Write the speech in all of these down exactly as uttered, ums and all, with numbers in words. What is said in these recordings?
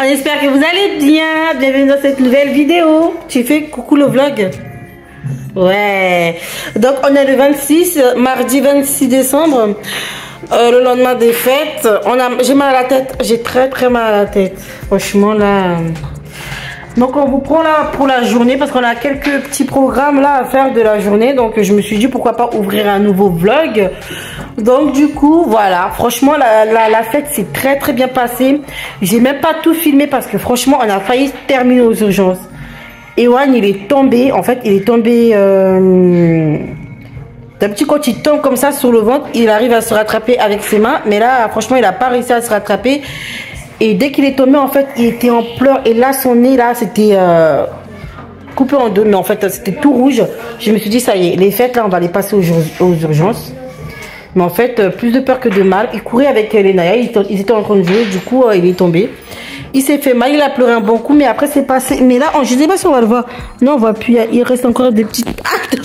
On espère que vous allez bien. Bienvenue dans cette nouvelle vidéo. Tu fais coucou le vlog. Ouais. Donc on est le vingt-six, mardi vingt-six décembre. Euh, le lendemain des fêtes. On a, j'ai mal à la tête. J'ai très très mal à la tête. Franchement là. Donc on vous prend là pour la journée parce qu'on a quelques petits programmes là à faire de la journée. Donc je me suis dit pourquoi pas ouvrir un nouveau vlog. Donc du coup voilà, franchement la, la, la fête s'est très très bien passée. J'ai même pas tout filmé parce que franchement on a failli terminer aux urgences. Ewan il est tombé, en fait il est tombé euh... d'habitude quand il tombe comme ça sur le ventre il arrive à se rattraper avec ses mains. Mais là franchement il a pas réussi à se rattraper. Et dès qu'il est tombé, en fait, il était en pleurs. Et là, son nez, là, c'était euh, coupé en deux. Mais en fait, c'était tout rouge. Je me suis dit, ça y est, les fêtes, là, on va les passer aux, aux urgences. Mais en fait, euh, plus de peur que de mal. Il courait avec euh, les Naya. Ils, ils étaient en train de jouer. Du coup, euh, il est tombé. Il s'est fait mal. Il a pleuré un bon coup. Mais après, c'est passé. Mais là, on, je ne sais pas si on va le voir. Non, on voit plus. Il reste encore des petites pattes.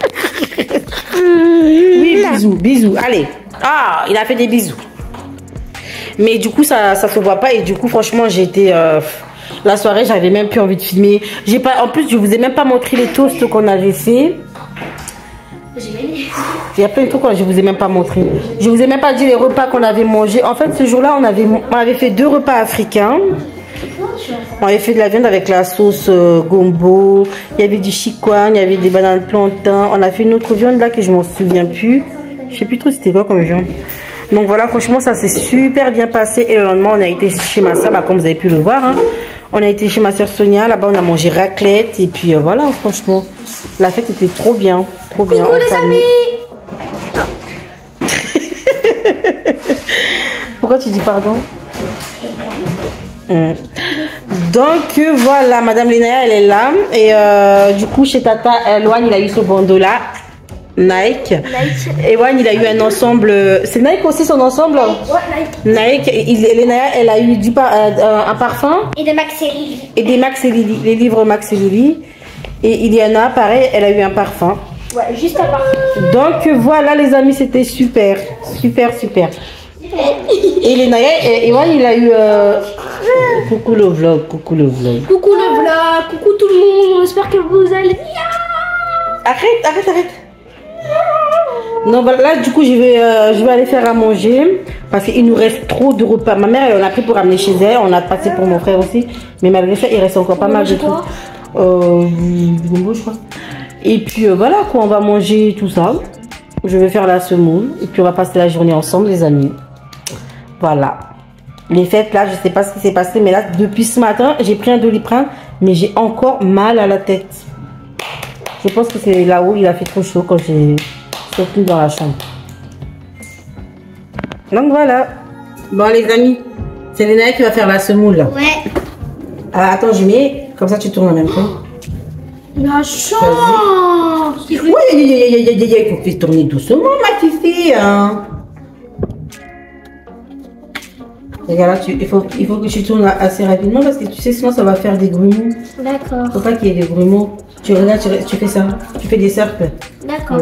Oui, bisous, bisous. Allez. Ah, il a fait des bisous. Mais du coup, ça ça se voit pas. Et du coup, franchement, j'ai été... Euh, la soirée, j'avais même plus envie de filmer. J'ai pas, en plus, je vous ai même pas montré les toasts qu'on avait fait. Il y a plein de trucs que je vous ai même pas montré. Je vous ai même pas dit les repas qu'on avait mangés. En fait, ce jour-là, on avait, on avait fait deux repas africains. On avait fait de la viande avec la sauce euh, gombo. Il y avait du chikwang, il y avait des bananes plantains. On a fait une autre viande là que je m'en souviens plus. Je sais plus trop c'était quoi comme viande. Donc voilà, franchement, ça s'est super bien passé. Et le lendemain, on a été chez ma soeur, bah, comme vous avez pu le voir. Hein. On a été chez ma soeur Sonia. Là-bas, on a mangé raclette. Et puis euh, voilà, franchement, la fête était trop bien. Trop bien. Coucou les amis. Pourquoi tu dis pardon? hum. Donc euh, voilà, Madame Lénaya, elle est là. Et euh, du coup, chez Tata, Ewan, il a eu ce bandeau là. Nike. Nike. Ewan, il a eu un ensemble. C'est Nike aussi son ensemble? Ouais, Nike. Nike. Il, Lénaya, elle a eu du, euh, un parfum. Et des Max et Lily. Et des Max et Lily. Les livres Max et Lily. Et Iliana, pareil, elle a eu un parfum. Ouais, juste un parfum. Donc voilà, les amis, c'était super. Super, super. Et Lénaya, et Ewan, il a eu. Euh... Coucou le vlog. Coucou le vlog. Coucou le vlog. Coucou tout le monde. J'espère que vous allez bien. Arrête, arrête, arrête. Non, bah là du coup je vais, euh, je vais aller faire à manger parce qu'il nous reste trop de repas. Ma mère elle en a pris pour ramener chez elle, on a passé pour mon frère aussi, mais malgré ça il reste encore pas mal de trucs. Euh, du gombo je crois. Et puis euh, voilà quoi, on va manger tout ça. Je vais faire la semoule et puis on va passer la journée ensemble les amis. Voilà. Les fêtes là, je sais pas ce qui s'est passé, mais là depuis ce matin j'ai pris un Doliprane, mais j'ai encore mal à la tête. Je pense que c'est là-haut, il a fait trop chaud quand j'ai sorti dans la chambre. Donc voilà. Bon les amis, c'est Lénaya qui va faire la semoule là. Ouais. Ah, attends, je mets, comme ça tu tournes en même temps. La chance. Oui, il faut faire tourner doucement ma petite fille. Hein. Regarde là, tu, il, faut, il faut que tu tournes assez rapidement parce que tu sais sinon ça va faire des grumeaux. D'accord. Faut pas qu'il y ait des grumeaux. Tu regardes, tu, tu fais ça, tu fais des cercles. D'accord.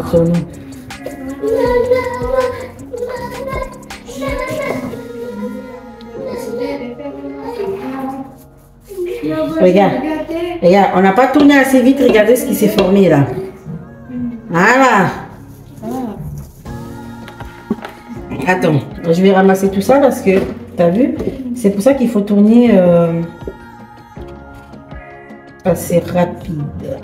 Regarde, regarde, on n'a pas tourné assez vite, regardez ce qui s'est formé là. Voilà. Attends, je vais ramasser tout ça parce que, t'as vu, c'est pour ça qu'il faut tourner euh, assez rapide.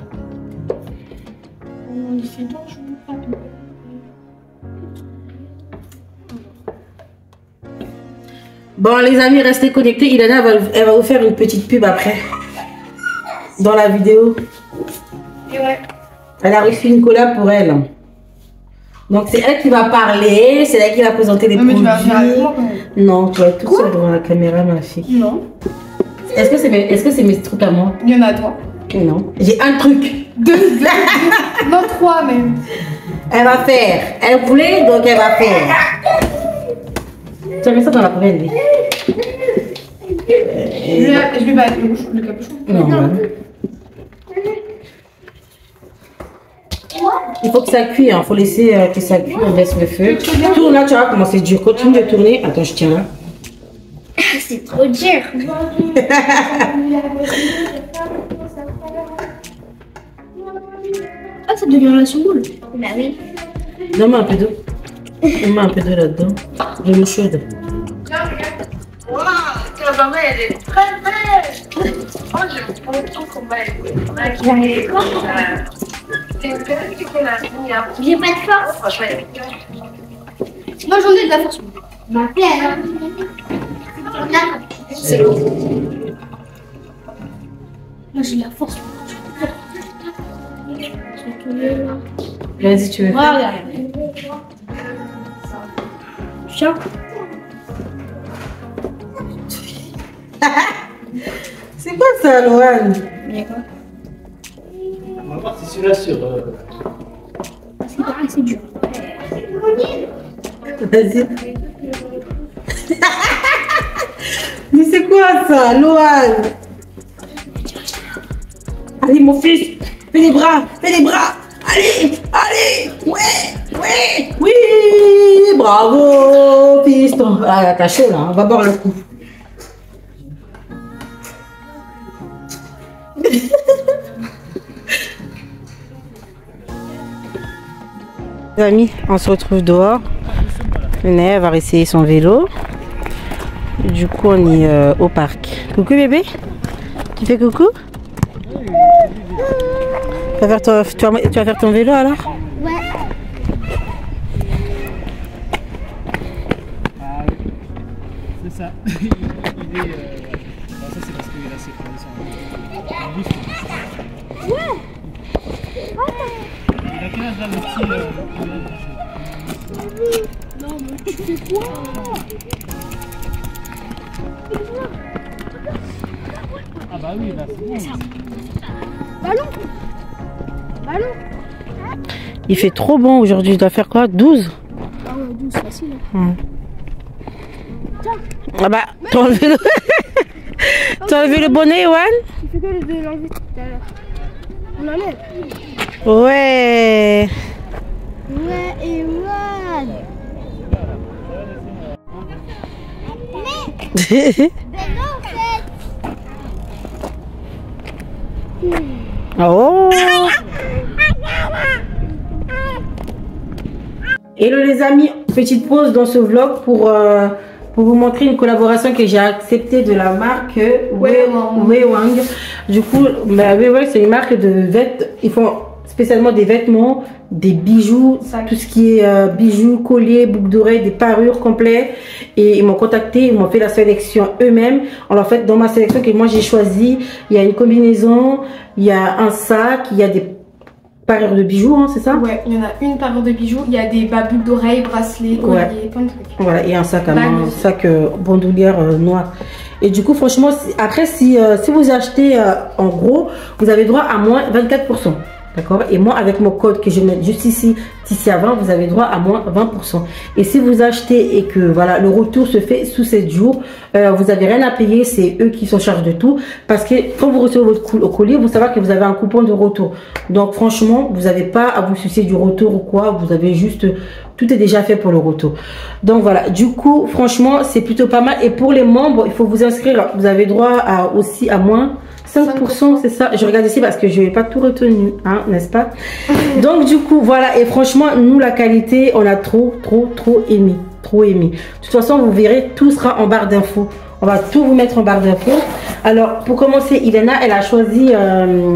Bon les amis, restez connectés. Ilana elle va, elle va vous faire une petite pub après. Dans la vidéo. Ouais. Elle a reçu une collab pour elle. Donc c'est elle qui va parler, c'est elle qui va présenter les non, produits. Mais tu vas faire avec moi, non, tu vas être toute seule devant la caméra ma fille. Non. Est-ce que c'est mes, est-ce que c'est mes trucs à moi? Il y en a à toi. Non. J'ai un truc. Deux. deux. Non, trois même. Elle va faire. Elle voulait, donc elle va faire. Tu as mis ça dans la poubelle, lui. Je vais pas le capuchon. Non, non. Il faut que ça cuise, il hein. faut laisser euh, que ça cuise, on baisse le feu. Tourne là, tu vas commencer dur. Continue de tourner. Attends, je tiens là. c'est trop dur. Ah, ça devient la semoule. Bah oui. Donne-moi un peu d'eau. Donne-moi un peu d'eau là-dedans. De l'eau chaude. Waouh, ta maman elle est très belle. Oh, je pense qu'on va être. J'ai pas de force. Moi j'en ai de la force. Ma plaie, hein. C'est bon. Moi j'ai la force. Vas-y, tu veux. Voilà. Tiens. C'est quoi ça, Loane? On va voir si celui-là sur. Euh... C'est pareil, c'est dur. Vas-y. Mais c'est quoi ça, Loane? Allez, mon fils, fais les bras, fais les bras. Allez, allez, ouais, ouais, oui, bravo, piston. Ah, t'as chaud là, on va boire le coup. Les amis, on se retrouve dehors. Venez, va essayer son vélo. Du coup, on est euh, au parc. Coucou bébé. Tu fais coucou? Tu vas faire ton, tu vas, tu vas faire ton vélo alors? Ouais. Ah oui, c'est ça. il est. Euh... Bon, ça, c'est parce qu'il a ses conditions. Ouais. Il a quel âge là, le petit euh, Non, mais tu fais quoi? Ah bah oui, là c'est bon. Ballon. Ballon. Il fait trop bon aujourd'hui. Il doit faire quoi? douze? Ah ouais, douze, facile. Hum. Ah bah, t'as enlevé le... t'as enlevé le bonnet, Yoann? Il fait que le de l'enlever tout à l'heure. On enlève. Ouais. Ouais, et voilà. Oh. Hello les amis, petite pause dans ce vlog pour, euh, pour vous montrer une collaboration que j'ai acceptée de la marque Wewang. Wewang. Du coup, bah, Wewang c'est une marque de vêtements, ils font spécialement des vêtements, des bijoux, Sac. tout ce qui est euh, bijoux, colliers, boucles d'oreilles, des parures complets. Et ils m'ont contacté, ils m'ont fait la sélection eux-mêmes. En fait, dans ma sélection que moi j'ai choisi, il y a une combinaison, il y a un sac, il y a des parures de bijoux, hein, c'est ça? Ouais, il y en a une parure de bijoux, il y a des bas boucles d'oreilles, bracelets, colliers, Ouais. plein de trucs. Voilà, et un sac à Bague main, un aussi. sac euh, bandoulière euh, noir. Et du coup, franchement, si- après, si, euh, si vous achetez euh, en gros, vous avez droit à moins vingt-quatre pour cent. D'accord? Et moi, avec mon code que je mets juste ici, ici à vingt, vous avez droit à moins vingt pour cent. Et si vous achetez et que voilà, le retour se fait sous sept jours, euh, vous n'avez rien à payer, c'est eux qui sont en charge de tout. Parce que quand vous recevez votre cou- colis, vous savez que vous avez un coupon de retour. Donc franchement, vous n'avez pas à vous soucier du retour ou quoi, vous avez juste, tout est déjà fait pour le retour. Donc voilà, du coup, franchement, c'est plutôt pas mal. Et pour les membres, il faut vous inscrire, vous avez droit à, aussi à moins cinq pour cent, c'est ça. Je regarde ici parce que je n'ai pas tout retenu, hein, n'est-ce pas? Donc du coup, voilà. Et franchement, nous, la qualité, on a trop, trop, trop aimé. Trop aimé. De toute façon, vous verrez, tout sera en barre d'infos. On va tout vous mettre en barre d'infos. Alors, pour commencer, Ilana, elle a choisi euh,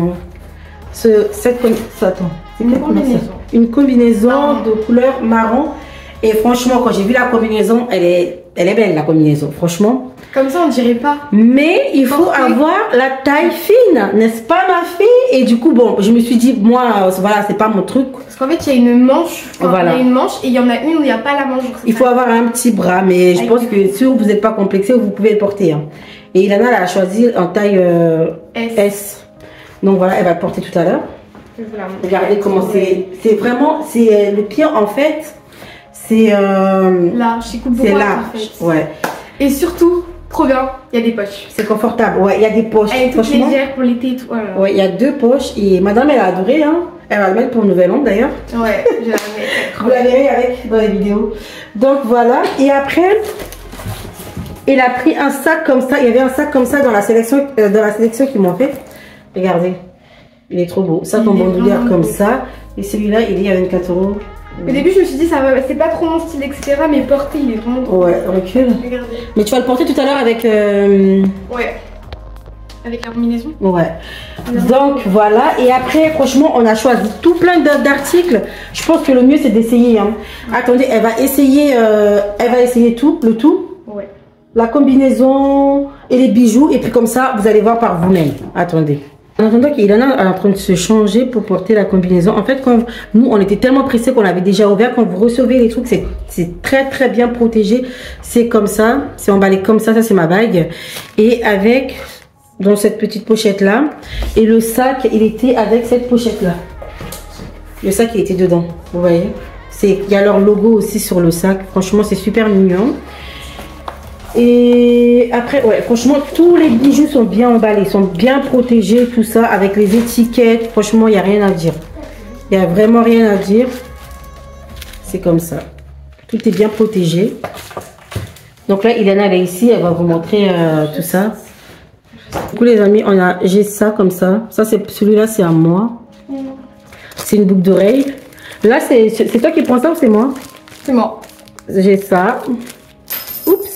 ce, cette... Attends, c'est Une quelle couleur, ça? combinaison. Une combinaison de couleur marron. Et franchement, quand j'ai vu la combinaison, elle est, elle est belle, la combinaison. Franchement. Comme ça, on dirait pas. Mais il faut Parfait. avoir la taille fine, n'est-ce pas ma fille? Et du coup, bon, je me suis dit, moi, euh, voilà, c'est pas mon truc. Parce qu'en fait, il y a une manche. Enfin, Voilà. Il y a une manche et il y en a une où il n'y a pas la manche. Donc c'est Il faut ça. avoir un petit bras, mais je Avec pense du- que si vous n'êtes pas complexé, vous pouvez le porter. Hein. Et Ilana, elle a choisi en taille euh, S. S. Donc voilà, elle va le porter tout à l'heure. Je vais vous la montrer. Regardez comment c'est. C'est vraiment, c'est euh, le pied en fait, c'est euh, Large, c'est coupe c'est droite large. en fait. Ouais, Et surtout, trop bien, il y a des poches. c'est confortable. Ouais, il y a des poches. Elle est toute Franchement, légère pour l'été et tout. Voilà. ouais, il y a deux poches et madame, elle a adoré. Hein. Elle va le mettre pour le nouvel an d'ailleurs. Ouais, je la mets. Vous la verrez avec dans les vidéos. Donc voilà. Et après, Il a pris un sac comme ça. Il y avait un sac comme ça dans la sélection, euh, dans la sélection qu'ils m'ont fait. Regardez. Il est trop beau. Ça, en bandoulière comme beau. Ça. Et celui-là, il est à vingt-quatre euros. Au début, je me suis dit, ça va, c'est pas trop mon style, et cetera. Mais porté, il est vraiment trop. Ouais, recule. Regardez. Mais tu vas le porter tout à l'heure avec. Euh... Ouais. Avec la combinaison. Ouais. Donc voilà. Et après, franchement, on a choisi tout plein d'articles. Je pense que le mieux, c'est d'essayer. Hein. Ouais. Attendez, elle va essayer. Euh... Elle va essayer tout, le tout. Ouais. La combinaison et les bijoux. Et puis comme ça, vous allez voir par vous-même. Attendez. En attendant qu'il en a en train de se changer pour porter la combinaison. En fait, quand nous, on était tellement pressés qu'on avait déjà ouvert. Quand vous recevez les trucs, c'est très très bien protégé. C'est comme ça. C'est emballé comme ça. Ça, c'est ma bague. Et avec, dans cette petite pochette là. Et le sac, il était avec cette pochette là. Le sac, il était dedans. Vous voyez. Il y a leur logo aussi sur le sac. Franchement, c'est super mignon. Et après, ouais, franchement, tous les bijoux sont bien emballés, sont bien protégés, tout ça, avec les étiquettes. Franchement, il n'y a rien à dire. Il n'y a vraiment rien à dire. C'est comme ça. Tout est bien protégé. Donc là, Ileana, elle est ici, elle va vous montrer euh, tout ça. Du coup, les amis, on a, j'ai ça comme ça. Ça, c'est celui-là, c'est à moi. C'est une boucle d'oreille. Là, c'est toi qui prends ça ou c'est moi? C'est moi. J'ai ça. Oups.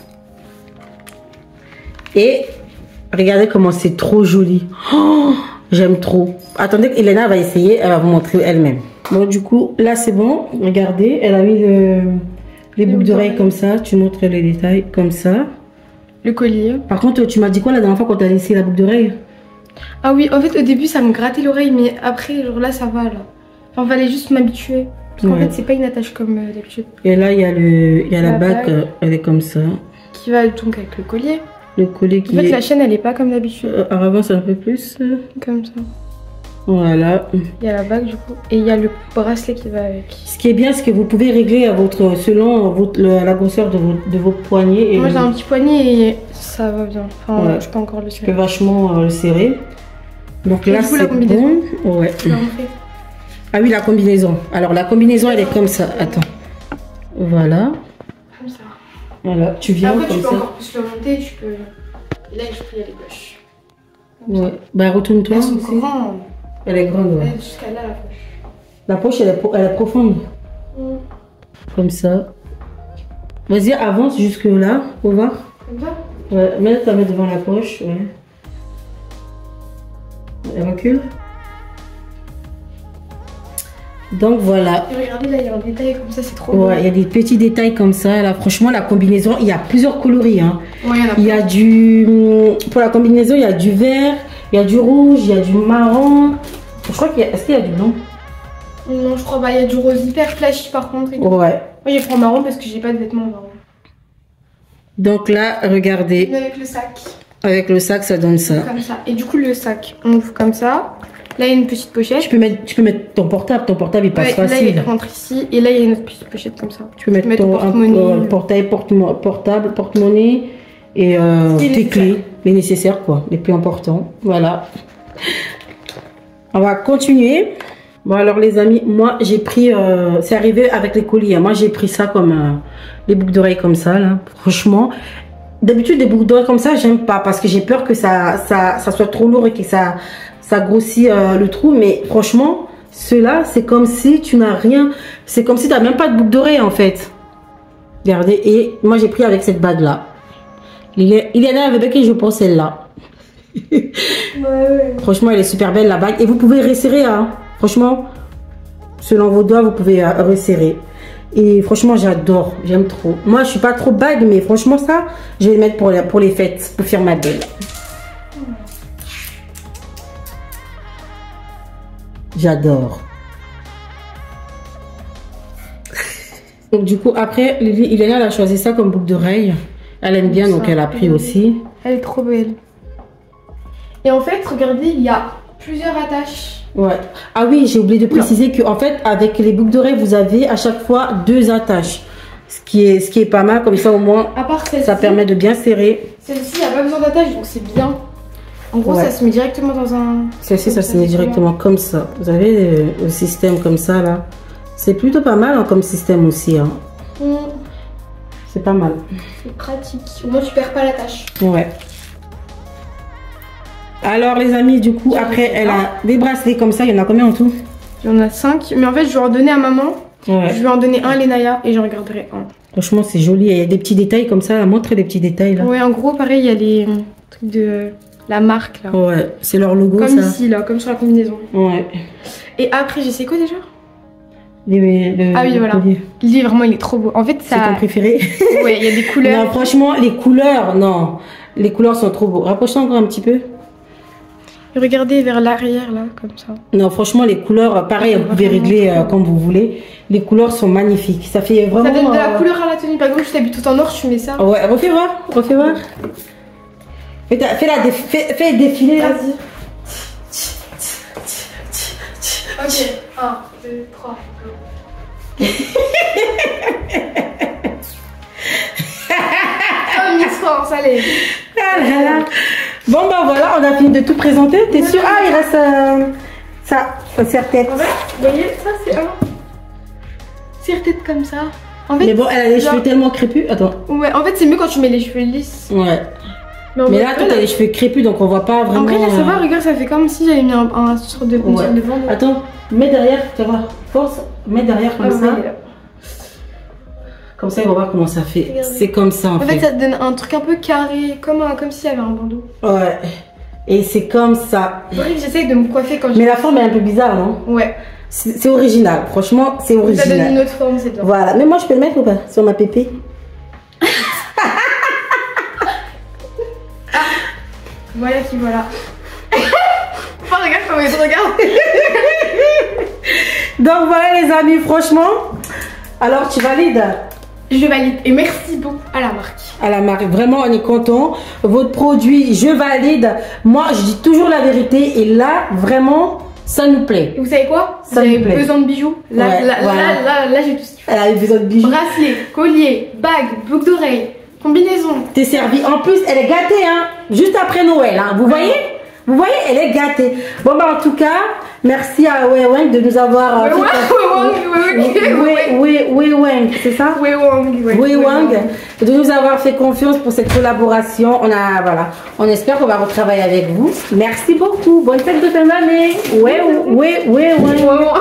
Et regardez comment c'est trop joli. Oh, j'aime trop. Attendez, Ileana va essayer. Elle va vous montrer elle-même. Bon, du coup, là, c'est bon. Regardez, elle a mis le, les boucles d'oreilles comme ça. Tu montres les détails comme ça. Le collier. Par contre, tu m'as dit quoi la dernière fois quand tu as laissé la boucle d'oreille? Ah oui, en fait, au début, ça me grattait l'oreille. Mais après, genre là, ça va, là. Enfin, fallait juste m'habituer. Parce qu'en ouais. fait, c'est pas une attache comme euh, d'habitude. Et là, il y a, le, il y a la, la bague. bague. Elle est comme ça. Qui va donc avec le collier. Le collier qui en fait, est... la chaîne, elle est pas comme d'habitude. Euh, avance un peu plus. Comme ça. Voilà. Il y a la bague, du coup. Et il y a le bracelet qui va avec. Ce qui est bien, c'est que vous pouvez régler à votre, selon votre, le, la grosseur de vos, de vos poignets. Et moi, j'ai un petit poignet et ça va bien. Enfin, ouais. Je peux encore le serrer. Tu peux vachement euh, le serrer. Donc et là, c'est bon. Ouais. Ah oui, la combinaison. Alors, la combinaison, elle est comme ça. Attends. Voilà. Comme ça. Voilà, tu viens après, comme tu peux ça. encore plus le monter, tu peux... Et là, je peux y aller gauche. Ouais, ça. Bah retourne-toi. Elles sont grandes. Elle est grande, ouais. Jusqu'à là, la poche. La poche, elle est, elle est profonde. Mm. Comme ça. Vas-y, avance jusque là, pour voir. Comme ça? Ouais, mets ta main devant la poche, ouais. Elle recule. Donc voilà. Et regardez là, il y a un détail comme ça, c'est trop beau. Ouais, il y a des petits détails comme ça. Là, franchement, la combinaison, il y a plusieurs coloris. Hein. Ouais, il y en a. Il y a du. Pour la combinaison, il y a du vert, il y a du rouge, il y a du marron. Je crois qu'il y a. Est-ce qu'il y a du blanc? Non, je crois pas. Il y a du rose hyper flashy par contre. Et ouais. Moi, je prends marron parce que j'ai pas de vêtements marron. Donc là, regardez. Mais avec le sac. Avec le sac, ça donne ça. Comme ça. Et du coup, le sac, on ouvre comme ça. Là, il y a une petite pochette. Tu peux mettre, tu peux mettre ton portable. Ton portable, il passe ouais, facile. Là, il rentre ici. Et là, il y a une autre petite pochette comme ça. Tu peux mettre, mettre ton porte-monnaie, portail, portable, porte-monnaie et euh, tes nécessaire. Clés, les nécessaires, quoi, les plus importants. Voilà. On va continuer. Bon, alors, les amis, moi, j'ai pris. Euh, c'est arrivé avec les colliers. Moi, j'ai pris ça comme euh, les boucles d'oreilles comme ça, là. Franchement. D'habitude, des boucles d'oreilles comme ça, j'aime pas parce que j'ai peur que ça, ça, ça soit trop lourd et que ça, ça grossit euh, le trou. Mais franchement, ceux-là, c'est comme si tu n'as rien. C'est comme si tu n'as même pas de boucle d'oreille en fait. Regardez. Et moi, j'ai pris avec cette bague-là. Il y en a avec qui je prends celle-là. Ouais, ouais. Franchement, elle est super belle la bague. Et vous pouvez resserrer. Hein. Franchement, selon vos doigts, vous pouvez euh, resserrer. Et franchement, j'adore, j'aime trop. Moi, je suis pas trop bague, mais franchement, ça, je vais le mettre pour les, pour les fêtes, pour faire ma belle. J'adore. Donc, du coup, après, Ileana, elle a choisi ça comme boucle d'oreille. Elle aime bien, donc elle a pris aussi. Elle est trop belle. Et en fait, regardez, il y a plusieurs attaches. Ouais. Ah oui, j'ai oublié de préciser que en fait, avec les boucles d'oreilles, vous avez à chaque fois deux attaches. Ce qui est, ce qui est pas mal, comme ça au moins, à part ça permet de bien serrer. Celle-ci, il n'y a pas besoin d'attache, donc c'est bien. En gros, ouais. Ça se met directement dans un... Celle-ci, ça, ça se met directement comme ça. Vous avez le, le système comme ça, là. C'est plutôt pas mal hein, comme système aussi. Hein. Mmh. C'est pas mal. C'est pratique. Au moins, tu perds pas la tâche. Ouais. Alors les amis, du coup, après, elle a des bracelets comme ça. Il y en a combien en tout? Il y en a cinq. Mais en fait, je vais en donner à maman. Ouais. Je vais en donner un à Lenaya et j'en regarderai un. Franchement, c'est joli. Il y a des petits détails comme ça. Montre des petits détails là. Ouais, en gros, pareil, il y a les euh, trucs de la marque là. Ouais, c'est leur logo Comme ça. ici là, comme sur la combinaison. Ouais. Et après, j'ai sais quoi déjà? Les, le, Ah oui, le voilà. collier. Le livre, vraiment, il est trop beau. En fait, C'est ton ça. préféré? Ouais, il y a des couleurs. Non, franchement, les couleurs, non. Les couleurs sont trop beaux. Rapproche-toi encore un petit peu. Et regardez vers l'arrière là, comme ça. Non, franchement, les couleurs, pareil, vous pouvez régler euh, comme vous voulez. Les couleurs sont magnifiques. Ça fait vraiment. Ça donne de la euh, couleur à la tenue. Par exemple, je t'habille tout en or, tu mets ça. Ouais, refais voir, refais voir. Fais, ta- fais la dé- fais, fais défiler là. Vas-y. Ok, un, deux, trois, go. Comme Miss France, allez. Ah là là. Bon bah voilà, on a fini de tout présenter. T'es sûr? Ah, il reste euh, ça, ça serre-tête. En fait, vous voyez, ça c'est un. Serre-tête comme ça. En fait, Mais bon, elle a les genre- cheveux tellement crépus. Attends. Ouais, en fait, c'est mieux quand tu mets les cheveux lisses. Ouais. en Mais vrai, là, toi, t'as les cheveux crépus, donc on voit pas vraiment. En vrai, là, ça va, euh, regarde, ça fait comme si j'avais mis un, un sorte de, une Ouais. sorte de bandeau. Attends, mets derrière, tu vas voir. Force, mets derrière comme Ah, ça. ouais, là. Comme ça, on va voir comment ça fait. Regardez. C'est comme ça en, En fait. fait, ça te donne un truc un peu carré, comme, un, comme s'il y avait un bandeau. Ouais. Et c'est comme ça. C'est vrai que j'essaye de me coiffer quand je. Mais la forme est un peu bizarre, non? Ouais. C'est c'est original. Franchement, c'est Ça donne une original. autre forme, c'est bien. Voilà. Mais moi, je peux le mettre ou pas? Sur ma pépé? Voilà qui voilà. Oh, regarde comment il te regarde. Donc voilà les amis, franchement. Alors tu valides? Je valide et merci beaucoup à la marque. À la marque, vraiment on est content. Votre produit, je valide. Moi je dis toujours la vérité et là vraiment ça nous plaît. Et vous savez quoi? Ça Vous me avez plaît. besoin de bijoux. Là, Ouais, là, voilà. là, là, là, j'ai tout ce qu'il faut. Elle a eu besoin de bijoux. Bracelet, collier, bague, boucle d'oreille, combinaison. T'es servi. En plus elle est gâtée hein. Juste après Noël hein. Vous voyez? Vous voyez, elle est gâtée. Bon bah en tout cas, merci à Wei de nous avoir. Ouais, ouais, ouais, ouais, Oui, Wei c'est ça? ouais, ouais, Oui, Wang, de nous avoir fait confiance pour cette collaboration. On a, voilà, on espère qu'on va retravailler avec vous. Merci beaucoup. Bonne fête de fin d'année. Oui, oui, oui, oui.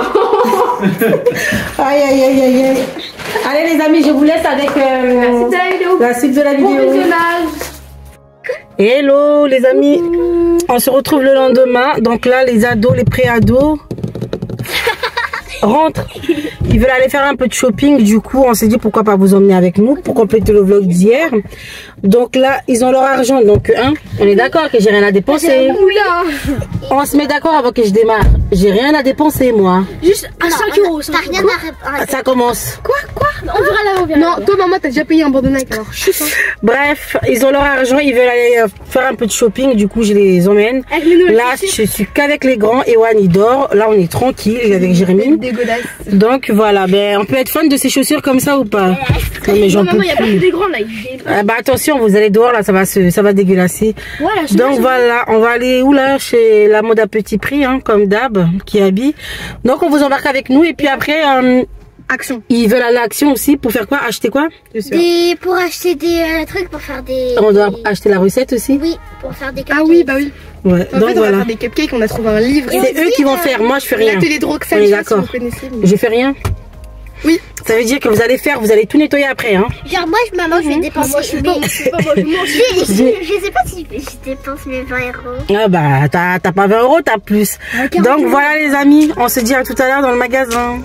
Aïe, aïe, aïe, aïe, aïe. Allez les amis, je vous laisse avec euh, Merci de la vidéo. la suite de la Bon vidéo. visionnage. Hello les amis, on se retrouve le lendemain. Donc là, les ados, les pré-ados rentrent. Ils veulent aller faire un peu de shopping. Du coup, on s'est dit pourquoi pas vous emmener avec nous pour compléter le vlog d'hier. Donc là, ils ont leur argent. Donc, hein, on est d'accord que j'ai rien à dépenser. On se met d'accord avant que je démarre. J'ai rien à dépenser, moi. Juste à cinq euros. T'as rien à Ah, ça commence. Quoi, quoi? On verra là, on verra. Non, toi, maman, t'as déjà payé un bandeau Nike alors. Chut, hein. Bref, ils ont leur argent. Ils veulent aller euh, faire un peu de shopping. Du coup, je les emmène. Avec les nouvelles Là, chaussures. je suis qu'avec les grands. Ewan, il dort. Là, on est tranquille. Il est avec Jérémy. Des godasses. Donc voilà, ben, on peut être fan de ces chaussures comme ça ou pas? Non mais j'en Non, peux maman, il y a pas que plus. des grands là. il- Ah, bah attention, vous allez dehors là, ça va se, ça va dégueulasser. Voilà, je Donc voilà, on va aller où là? Chez la mode à petit prix, hein, comme d'hab, qui habille. Donc on vous embarque avec nous et puis après, euh, Action. ils veulent aller à l'action aussi pour faire quoi? Acheter quoi? Des... Pour acheter des euh, trucs, pour faire des... On doit acheter la recette aussi. Oui, pour faire des Ah cupcakes. oui, bah oui. Ouais. En Donc fait, on va voilà. faire des cupcakes, on a trouvé un livre. C'est eux qui vont faire. Moi, je fais rien. L'atelier de Roxane, On est je sais pas si d'accord. vous connaissez. mais- Je fais rien. Oui. Ça veut dire que vous allez faire, vous allez tout nettoyer après, hein. Genre moi, je, maman, je vais dépenser... Moi, je suis mais- pas, je suis pas, moi, je mange. je, je, J'ai- je sais pas si je, je dépense mes vingt euros. Ah bah, t'as t'as pas vingt euros, t'as plus. Donc voilà les amis, on se dit à tout à l'heure dans le magasin.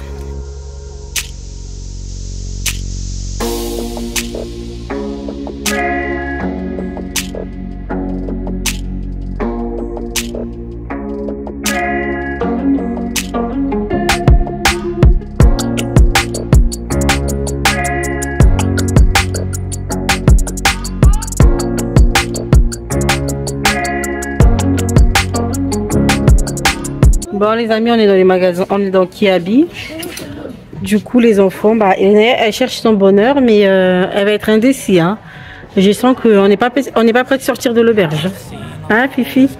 Bon les amis, on est dans les magasins, on est dans Kiabi. Du coup les enfants, bah, elle, elle cherche son bonheur, mais euh, elle va être indécis. Hein. Je sens qu'on n'est pas, on n'est pas prêt de sortir de l'auberge. Hein Fifi?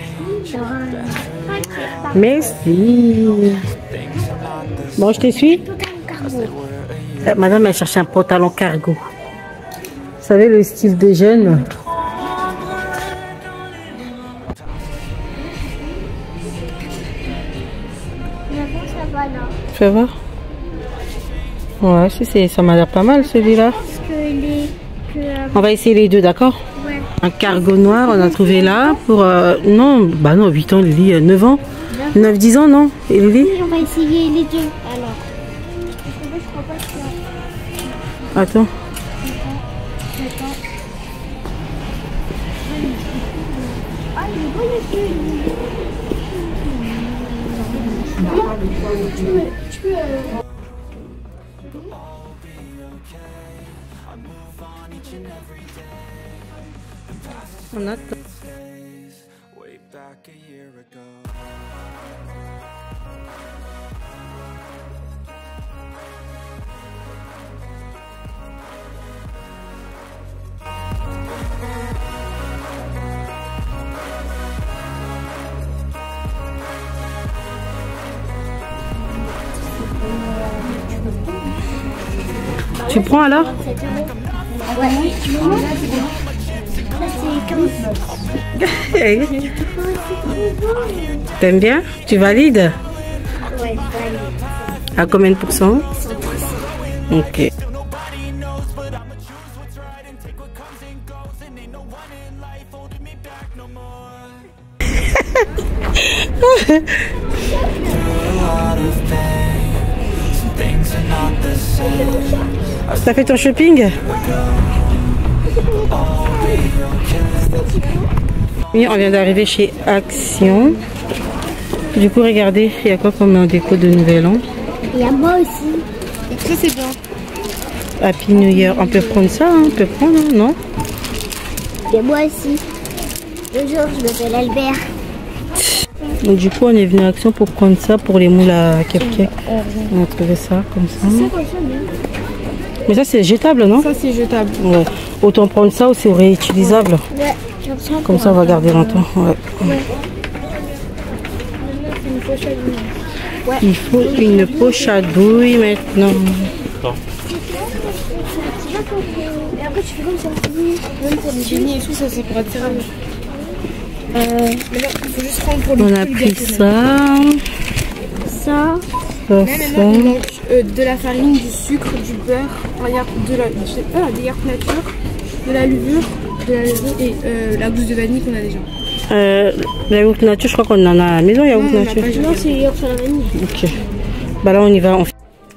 Merci. Bon, je te suis. Euh, Madame, elle cherche un pantalon cargo. savez, le style des jeunes. Tu vas voir? Ouais, si, c'est, ça m'a l'air pas mal celui-là. On va essayer les deux, d'accord? Ouais. Un cargo noir, on a trouvé là pour... Euh, non, bah non, huit ans, Lily, euh, neuf ans. neuf dix ans, non? Et Lily? Oui, on va essayer les deux, alors. Je crois pas que ça... Attends. Ah, il est beau, le jeu. Tu peux... Tu peux... On attend. Tu prends alors? Ouais, tu veux moi? Ça, c'est comme... T'aimes bien? Tu valides? Ouais, je valide. À combien de pourcents? Ok. T'as fait ton shopping? Oui, on vient d'arriver chez Action. Du coup, regardez, il y a quoi comme déco de Nouvel An? Il y a moi aussi. Donc ça c'est bien. Happy New Year. On peut prendre ça, hein? On peut prendre, hein, non? Il y a moi aussi. Bonjour, je m'appelle Albert. Donc, du coup, on est venu à Action pour prendre ça pour les moules à cupcake. On a trouvé ça comme ça. Mais ça, c'est jetable, non? Ça c'est jetable. Ouais. Autant prendre ça ou c'est réutilisable. Ouais, j'ai l'impression Comme ça, on va garder longtemps. Ouais. Ouais. C'est une pochette. Ouais. Il faut une poche à douille maintenant. Et après, tu fais comme ça. Même pour les Fini et tout, ça c'est pour attirer. Euh, mais non, il faut juste prendre pour le On a plus pris gâteau. ça. ça. Ça, Là ça. maintenant il manque euh, de la farine, du sucre, du beurre, regarde, de la, ah, des yaourts nature, de la levure, de la levure et euh, la gousse de vanille qu'on a déjà. Euh, la yaourt nature, je crois qu'on en a à la maison, yaourt Non, on en a nature. pas, j'ai Non, c'est le yaourt sur la vanille. Ok. Bah là, on y va. On...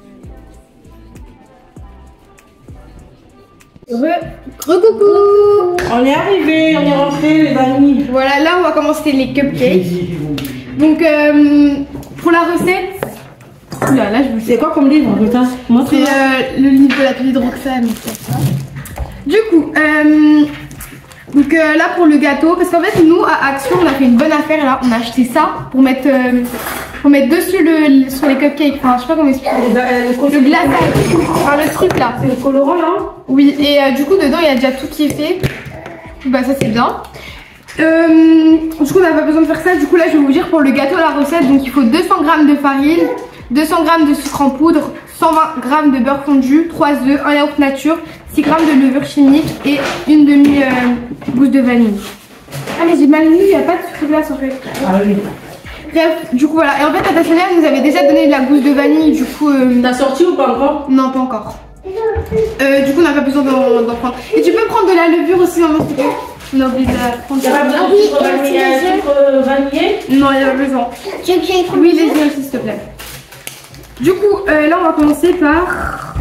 Re-coucou. on est arrivé, on est rentré, les amis. Voilà, là on va commencer les cupcakes. Donc euh, pour la recette, oula, là je vous C'est quoi comme livre, putain? C'est Montre-moi. euh, le livre de l'atelier de Roxane. Du coup, euh, donc euh, là pour le gâteau, parce qu'en fait nous à Action on a fait une bonne affaire là, on a acheté ça pour mettre, euh, pour mettre dessus le, sur les cupcakes, enfin je sais pas comment expliquer. Le glaçage, enfin le truc là. C'est le colorant là? Oui, et euh, du coup dedans il y a déjà tout qui est fait. Bah ça c'est bien. Euh, du coup on n'a pas besoin de faire ça. Du coup là je vais vous dire pour le gâteau la recette. Donc il faut deux cents grammes de farine, deux cents grammes de sucre en poudre, cent vingt grammes de beurre fondu, trois œufs, un yaourt nature, six grammes de levure chimique et une demi euh, gousse de vanille. Ah mais j'ai mal lu, il n'y a pas de sucre glace en fait. Ah oui. Bref, du coup voilà. Et en fait Tata Sonia nous avait déjà donné de la gousse de vanille. Du coup euh, T'as sorti ou pas encore? non, pas encore. Euh, du coup on n'a pas besoin d'en d'en prendre. Et tu peux prendre de la levure aussi maman s'il te plaît. On a oublié de la prendre. T'as pas besoin de oui, sucre vanillé, et aussi les œufs. sucre vanillé? Non, il y a pas besoin. Tu veux que j'aille prendre Oui, les yeux aussi, s'il te plaît. Du coup, euh, là, on va commencer par...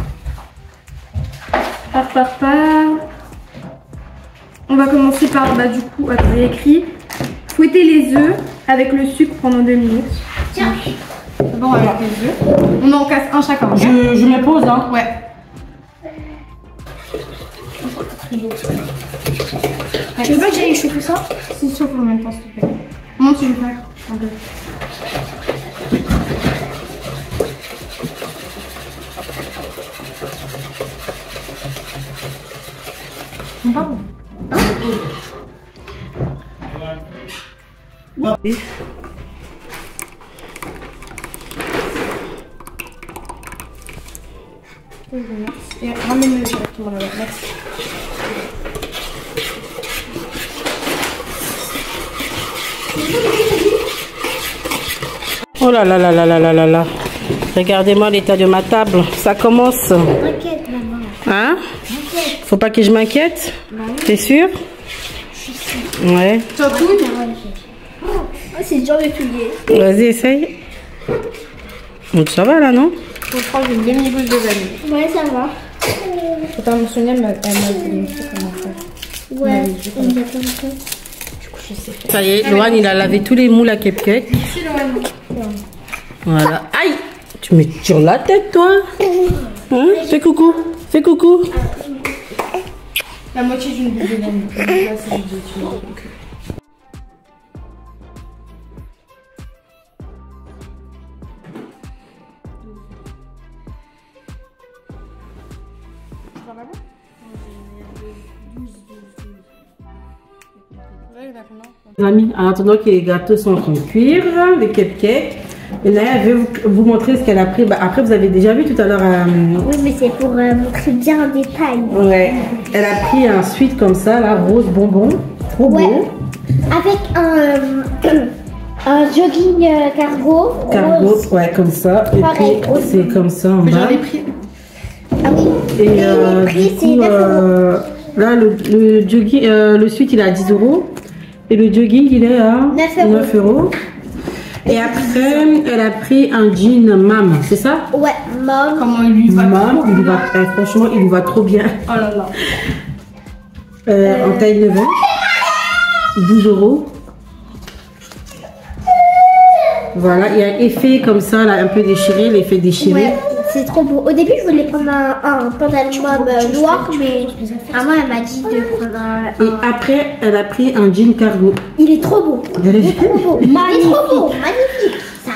Par, par, par... On va commencer par, bah, du coup, attends, j'ai écrit... Fouetter les œufs avec le sucre pendant deux minutes. Tiens. D'abord avec les œufs. On en casse un chacun. Je, je me pose, hein. Ouais. Tu veux pas que j'aille chauffer ça? C'est chaud pour le même temps, s'il te plaît. Comment tu veux faire? Un peu. On parle. Et ramène-le directement là-bas. Merci. Oh là là là là là là là là. Regardez-moi l'état de ma table. Ça commence. T'inquiète, maman. Hein? T'inquiète. Faut pas que je m'inquiète? T'es sûr? Ouais. Surtout, Oh, c'est dur de plier. Vas-y, essaye. Donc ça va là, non? faut prendre une demi-gousse de vanille. Ouais, ça va. Attends, mon Sonia, elle m'a dit comment faire. Ouais, on y a plein de choses. Ça y est, Loane, il a lavé tous les moules à cupcake. Si, Loane. Voilà. Aïe! Tu me tires la tête, toi? Hein? Fais coucou. Fais coucou. La moitié d'une gousse de vanille. Là, c'est juste de tuer. Les amis, en attendant que les gâteaux sont en train de cuire, les cupcakes, et Naya veut vous, vous montrer ce qu'elle a pris. Bah, après, vous avez déjà vu tout à l'heure. Euh, Oui, mais c'est pour euh, montrer bien en détail. ouais. Elle a pris un sweat comme ça, là, rose bonbon. Trop Ouais. beau. Avec un, un jogging euh, cargo. Cargo, rose. ouais, comme ça. Et Pareil, puis, rose. c'est comme ça en Mais bas. j'en ai pris. Ah oui. Et euh, le prix, du c'est coup, neuf euros. euh, là, le, le jogging, euh, le sweat, il est à dix euros. Et le jogging, il est à neuf euros. neuf euros. Et après, elle a pris un jean mam, c'est ça? Ouais, mom. Comment il lui va Mam, il lui va, euh, franchement, il lui va trop bien. Oh là là. Euh, en taille neuf, douze euros. Voilà, il y a effet comme ça, là, un peu déchiré, l'effet déchiré. Ouais, c'est trop beau. Au début, je voulais prendre un, un pantalon mom euh, noir, mais maman, elle m'a dit de prendre un. Et après, elle a pris un jean cargo. Il est trop beau. Vous avez Il est vu? trop beau. Il est trop beau. Magnifique. Ça.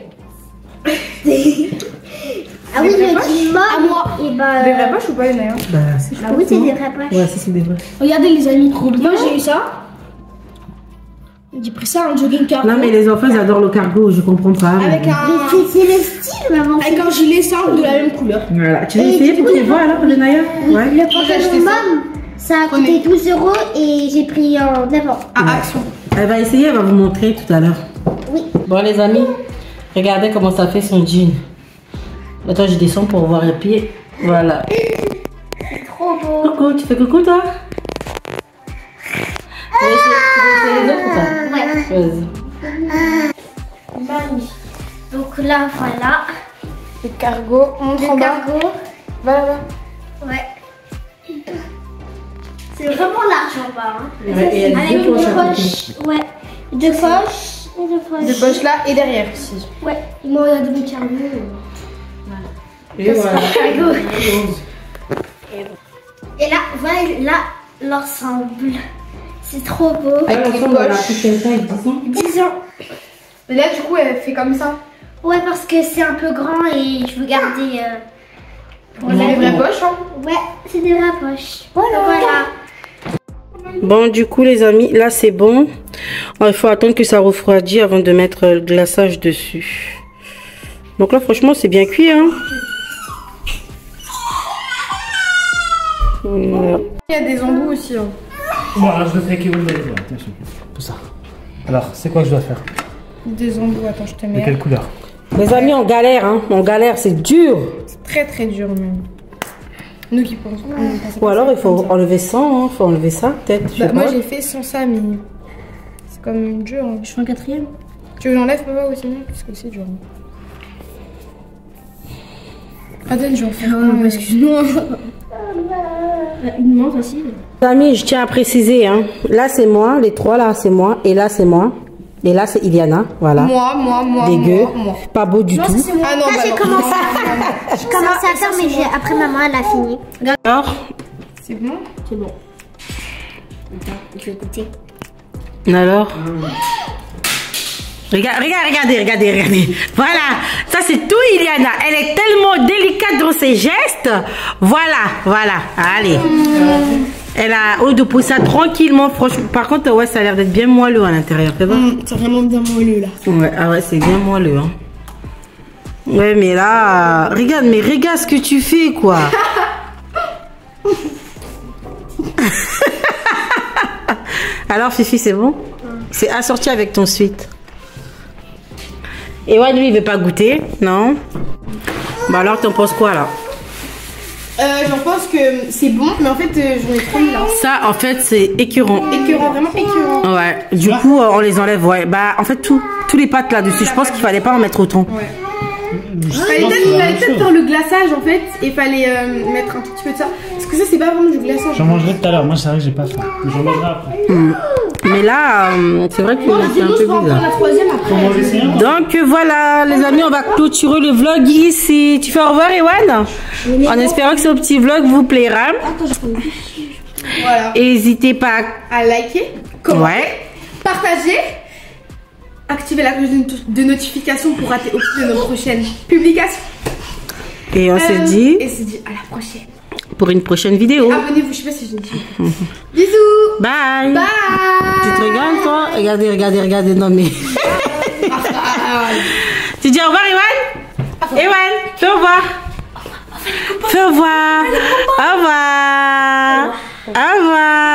Ah oui, le jean mom. À moi. Et bah. Des vraies poches ou pas, Léna? Bah, c'est Bah oui, c'est des vraies poches. Ouais, ça c'est des vrais. Regardez les amis, trop bien, j'ai eu ça. J'ai pris ça, un jogging cargo. Non, mais les enfants, ils adorent le cargo, je comprends pas. Avec mais- un, Mais c'est- c'est le style, maman. avec un gilet simple de la même couleur. Voilà, tu veux Et essayer du pour coup, tes voix alors, le Naya? Ouais. Le pantalon mom, ça a coûté douze euros et j'ai pris en avant. Ah, action. Elle va essayer, elle va vous montrer tout à l'heure. Oui. Bon, les amis, regardez comment ça fait son jean. Attends, je descends pour voir les pieds. Voilà. Trop beau. Coucou, tu fais coucou toi? Tu veux essayer- tu veux essayer les autres ou pas? Ouais. Vas-y. Magnifique. Donc là, voilà. Le cargo, montre Le en bas. cargo. Va là-bas. Ouais. C'est vraiment large en bas. Hein. Ouais, et elle Avec dit une pour chaque poche. Ouais. Deux poches. Et deux poches. De poche là et derrière aussi. Ouais. Moi, il y a deux cargo. Et voilà. Cargo. Et là, voilà là, l'ensemble. C'est trop beau. Alors, Avec les ensemble, on a poches. pris quelle taille, disons? dix ans. Mais là, du coup, elle fait comme ça. Ouais, parce que c'est un peu grand et je veux garder. Euh, pour C'est la- des vraies poches, hein. Ouais, c'est des vraies poches. Voilà. Voilà. Bon, du coup, les amis, là, c'est bon. Il faut attendre que ça refroidisse avant de mettre le glaçage dessus. Donc là, franchement, c'est bien cuit, hein. Voilà. Il y a des embouts aussi. Hein. Bon, alors je le fais avec Ewan Bailey, attention. Tout ça. Alors, c'est quoi que je dois faire? Des embouts, attends, je te De mets. quelle couleur? Les amis, on galère, hein. On galère, c'est dur. C'est très très dur même. Nous qui pensons. on pense Ou pas alors, ça il faut comme ça. enlever ça, hein. Faut enlever ça, peut-être. je Bah, sais moi pas. j'ai fait sans ça, mais c'est comme dur. Hein. Je fais un quatrième. Tu veux que j'enlève papa aussi non parce que c'est dur. Hein. Attends, je vais en faire un. Ah, excuse-moi. Une main facile. Les amis, je tiens à préciser, hein. Là, c'est moi. Les trois, là, c'est moi. Et là, c'est moi. Et là, c'est Iliana. Voilà. Moi, moi, moi, Dégueu. moi, moi. Pas beau du tout. Ah non, Ça, bah j'ai non. commencé à faire. J'ai commencé à faire, mais j'ai- après maman, elle a fini. Alors, C'est bon. C'est bon. Je vais goûter. alors. Regarde, regarde, regardez, regardez, regardez. Voilà, ça c'est tout Iliana. Elle est tellement délicate dans ses gestes. Voilà, voilà. Allez. Elle a eau de pousser ça tranquillement. Franchement, par contre, ouais, ça a l'air d'être bien moelleux à l'intérieur. C'est bon? C'est vraiment bien moelleux là. Ouais, ah ouais, c'est bien moelleux. Hein. Ouais, mais là, regarde, mais regarde ce que tu fais, quoi. Alors, Fifi, c'est bon? C'est assorti avec ton sweat. Et ouais, lui, il veut pas goûter, non? Bah alors, t'en penses quoi là? Euh, j'en pense que c'est bon, mais en fait, euh, j'en ai trop mis là. Ça, en fait, c'est écœurant. Écœurant, vraiment écœurant. Ouais, du coup, euh, on les enlève, ouais. Bah, en fait, tout, tous les pâtes là-dessus, je pense qu'il fallait pas en mettre autant. Ouais. Fallait peut-être peut faire le glaçage en fait, et fallait euh, mettre un tout petit peu de ça. Parce que ça, c'est pas vraiment du glaçage. J'en mangerai tout à l'heure. Moi, c'est vrai que j'ai pas faim. J'en mangerai après. Mmh. Mais là, euh, c'est vrai que c'est un peu bizarre. La troisième après. Comment on essayer? Donc euh, voilà, les amis, on va clôturer le vlog ici. Tu fais au revoir, Ewan? En espérant que ce petit vlog vous plaira. Voilà. Et n'hésitez pas À liker, commenter, Ouais. partager, activer la cloche de, not- de notification pour rater aucune de nos prochaines publications. Et on se Euh, dit Et se dit à la prochaine. pour une prochaine vidéo. Abonnez-vous, je sais pas si je l'ai dit. Bisous. Bye. Bye. Tu te regardes, toi? Regardez, regardez, regardez. Non, mais. Tu dis au revoir, Ewan? Ewan, fais au revoir. Fais au revoir. Au revoir. Au revoir.